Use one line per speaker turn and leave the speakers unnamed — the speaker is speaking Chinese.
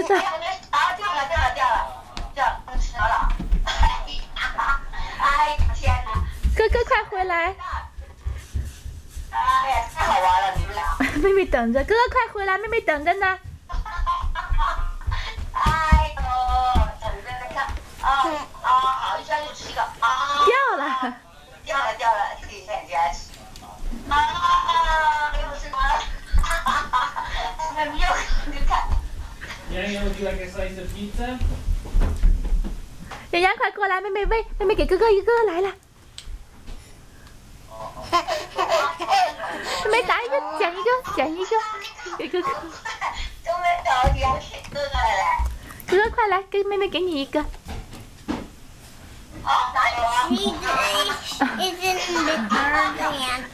吃的。
啊，掉了，吃了。哎，天哪！
哥哥快回来！
哎呀，太好玩了，你们俩。
妹妹等着，哥哥快回来，妹妹等着呢。
哎呦，等着看。好，一下又吃一个。
掉了。
掉了，自己在家吃。又吃完了。你看。
Yang would you like a slice of pizza?
洋洋快过来，妹妹喂，妹妹给哥哥一个来了。妹妹打一个，捡一个，给哥哥。
都没找你，还给哥哥来。
哥哥快来，给妹妹给你一个。
哪有啊？
一直 bigger than